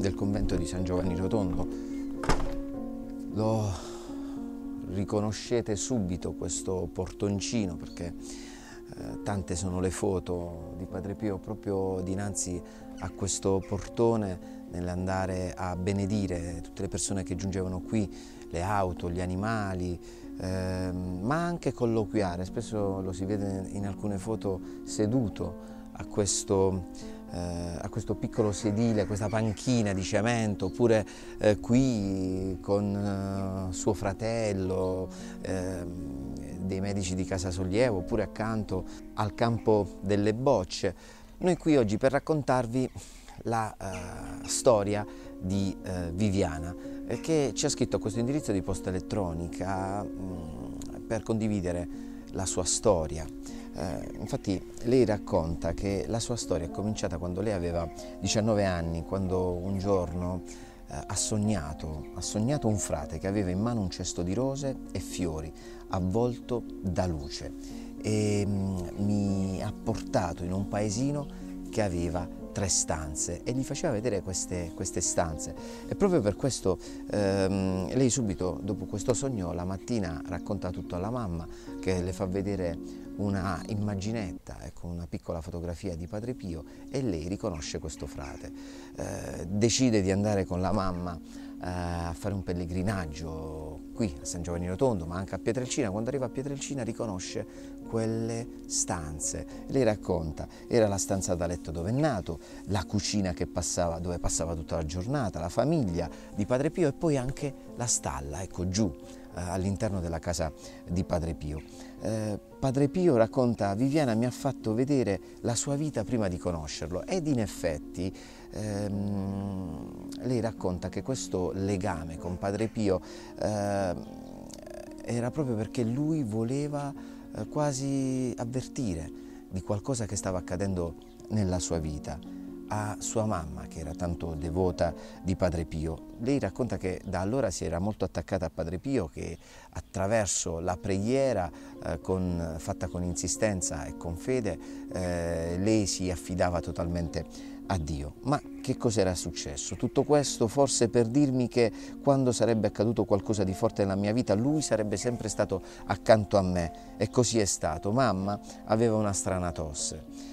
del convento di San Giovanni Rotondo. Lo riconoscete subito questo portoncino, perché tante sono le foto di Padre Pio proprio dinanzi a questo portone nell'andare a benedire tutte le persone che giungevano qui, le auto, gli animali, ma anche colloquiare. Spesso lo si vede in alcune foto seduto a questo piccolo sedile, questa panchina di cemento, oppure qui con suo fratello, dei medici di Casa Sollievo, oppure accanto al campo delle bocce. Noi qui oggi per raccontarvi la storia di Viviana, che ci ha scritto a questo indirizzo di posta elettronica per condividere la sua storia. Infatti lei racconta che la sua storia è cominciata quando lei aveva 19 anni, quando un giorno ha sognato un frate che aveva in mano un cesto di rose e fiori avvolto da luce, e mi ha portato in un paesino che aveva 3 stanze e gli faceva vedere queste stanze, e proprio per questo lei subito dopo questo sogno la mattina racconta tutto alla mamma, che le fa vedere una immaginetta, ecco, una piccola fotografia di Padre Pio, e lei riconosce questo frate. Decide di andare con la mamma a fare un pellegrinaggio qui a San Giovanni Rotondo, ma anche a Pietrelcina. Quando arriva a Pietrelcina riconosce quelle stanze. Lei racconta: era la stanza da letto dove è nato, la cucina dove passava tutta la giornata, la famiglia di Padre Pio, e poi anche la stalla, ecco, giù all'interno della casa di Padre Pio. Padre Pio, racconta: Viviana mi ha fatto vedere la sua vita prima di conoscerlo, ed in effetti lei racconta che questo legame con Padre Pio era proprio perché lui voleva quasi avvertire di qualcosa che stava accadendo nella sua vita a sua mamma, che era tanto devota di Padre Pio. Lei racconta che da allora si era molto attaccata a Padre Pio, che attraverso la preghiera fatta con insistenza e con fede lei si affidava totalmente a Dio. Ma che cos'era successo? Tutto questo forse per dirmi che quando sarebbe accaduto qualcosa di forte nella mia vita lui sarebbe sempre stato accanto a me, e così è stato. Mamma aveva una strana tosse.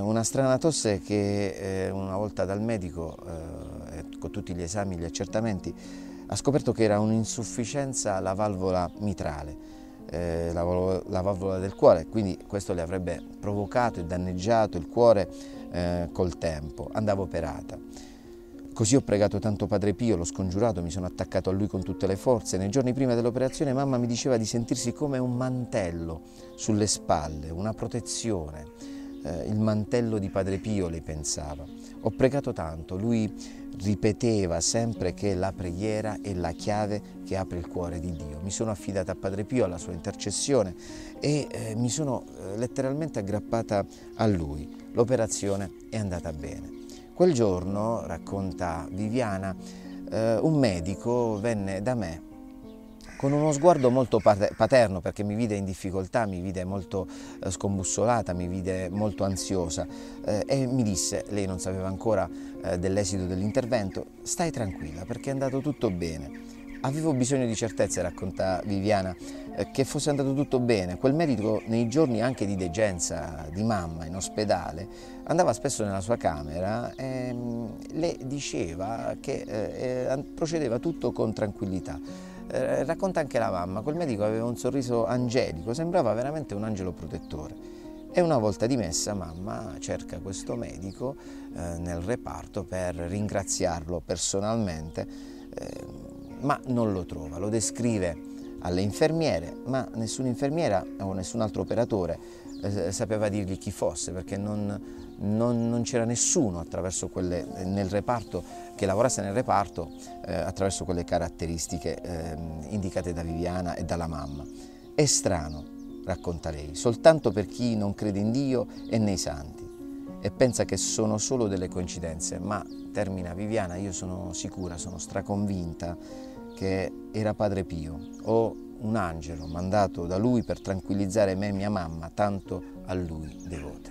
Che una volta dal medico, con tutti gli esami, gli accertamenti, ha scoperto che era un'insufficienza alla valvola mitrale, la valvola del cuore, quindi questo le avrebbe provocato e danneggiato il cuore col tempo. Andava operata. Così ho pregato tanto Padre Pio, l'ho scongiurato, mi sono attaccato a lui con tutte le forze. Nei giorni prima dell'operazione mamma mi diceva di sentirsi come un mantello sulle spalle, una protezione. Il mantello di Padre Pio, lei pensava. Ho pregato tanto, lui ripeteva sempre che la preghiera è la chiave che apre il cuore di Dio. Mi sono affidata a Padre Pio, alla sua intercessione, e mi sono letteralmente aggrappata a lui. L'operazione è andata bene. Quel giorno, racconta Viviana, un medico venne da me con uno sguardo molto paterno, perché mi vide in difficoltà, mi vide molto scombussolata, mi vide molto ansiosa, e mi disse: lei non sapeva ancora dell'esito dell'intervento, stai tranquilla perché è andato tutto bene. Avevo bisogno di certezze, racconta Viviana, che fosse andato tutto bene. Quel medico, nei giorni anche di degenza di mamma in ospedale, andava spesso nella sua camera e le diceva che procedeva tutto con tranquillità. Racconta anche la mamma: quel medico aveva un sorriso angelico, sembrava veramente un angelo protettore. E una volta dimessa mamma cerca questo medico nel reparto per ringraziarlo personalmente, ma non lo trova. Lo descrive alle infermiere, ma nessuna infermiera o nessun altro operatore sapeva dirgli chi fosse, perché non c'era nessuno nel reparto che lavorasse nel reparto attraverso quelle caratteristiche indicate da Viviana e dalla mamma. È strano, racconta lei, soltanto per chi non crede in Dio e nei santi e pensa che sono solo delle coincidenze, ma, termina Viviana, io sono sicura, sono straconvinta che era Padre Pio o un angelo mandato da lui per tranquillizzare me e mia mamma, tanto a lui devota.